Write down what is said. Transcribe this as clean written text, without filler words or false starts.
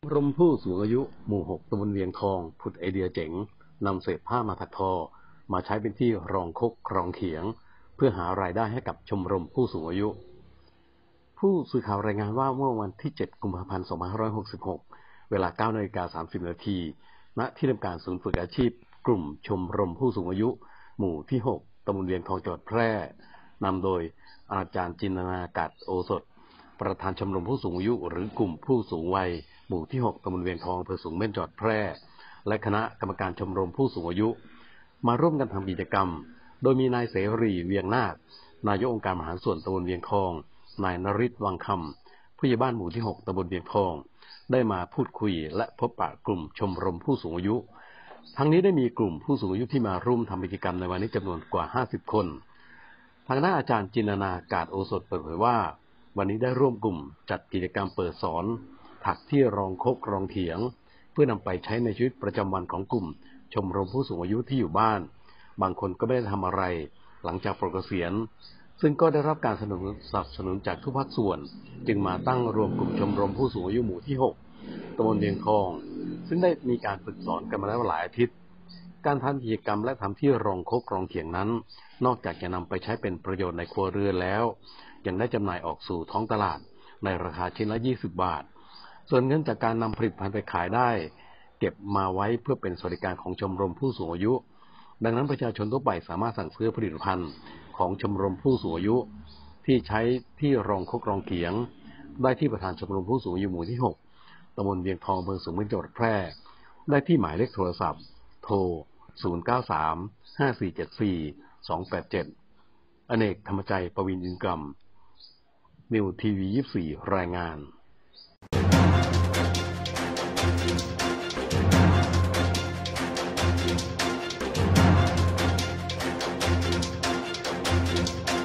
รมผู้สูงอายุหมู่ 6 ตำบลเวียงทองผุดไอเดียเจ๋งนำเศษผ้ามาถักทอมาใช้เป็นที่รองคกรองเขียงเพื่อหารายได้ให้กับชมรมผู้สูงอายุผู้สื่อข่าวรายงานว่าเมื่อวันที่ 7 กุมภาพันธ์ 2566 เวลา 9:30 น.ณ ที่ทำการศูนย์ฝึกอาชีพกลุ่มชมรมผู้สูงอายุหมู่ที่ 6 ตำบลเวียงทองจังหวัดแพร่นำโดยอาจารย์จินตนากัดโอสถประธานชมรมผู้สูงอายุหรือกลุ่มผู้สูงวัยหมู่ที่ 6 ตำบลเวียงทองอำเภอสูงเม่นจังหวัดแพร่และคณะกรรมการชมรมผู้สูงอายุมาร่วมกันทำกิจกรรมโดยมีนายเสรีเวียงนาคนายกองค์การมหาส่วนตำบลเวียงทองนายนฤทธิ์วังคำผู้ใหญ่บ้านหมู่ที่ 6 ตำบลเวียงทองได้มาพูดคุยและพบปะกลุ่มชมรมผู้สูงอายุทั้งนี้ได้มีกลุ่มผู้สูงอายุที่มาร่วมทำกิจกรรมในวันนี้จำนวนกว่า50 คนทางด้านอาจารย์จินตนากาดโอสถเปิดเผยว่าวันนี้ได้ร่วมกลุ่มจัดกิจกรรมเปิดสอนถักที่รองคกรองเถียงเพื่อนำไปใช้ในชีวิตประจำวันของกลุ่มชมรมผู้สูงอายุที่อยู่บ้านบางคนก็ไม่ได้ทำอะไรหลังจากปลดเกษียณซึ่งก็ได้รับการสนับสนุนจากทุกภาคส่วนจึงมาตั้งรวมกลุ่มชมรมผู้สูงอายุหมู่ที่ 6 ตำบลเวียงทองซึ่งได้มีการฝึกสอนกันมาแล้วหลายอาทิตย์การทำกิจกรรมและทำที่รองคกรองเถียงนั้นนอกจากจะนำไปใช้เป็นประโยชน์ในครัวเรือนแล้วยังได้จำหน่ายออกสู่ท้องตลาดในราคาชิ้นละ20 บาทส่วนเงินจากการนำผลิตภัณฑ์ไปขายได้เก็บมาไว้เพื่อเป็นสวัสดิการของชมรมผู้สูงอายุดังนั้นประชาชนทั่วไปสามารถสั่งซื้อผลิตภัณฑ์ของชมรมผู้สูงอายุที่ใช้ที่รองคกรองเถียงได้ที่ประธานชมรมผู้สูงอายุหมู่ที่ 6 ตำบลเวียงทองอำเภอสูงเม่นจังหวัดแพร่ได้ที่หมายเลขโทรศัพท์โทร 093-5474-287 อเนกธรรมใจประวินอินทร์กรรมนิวทีวี 24 รายงาน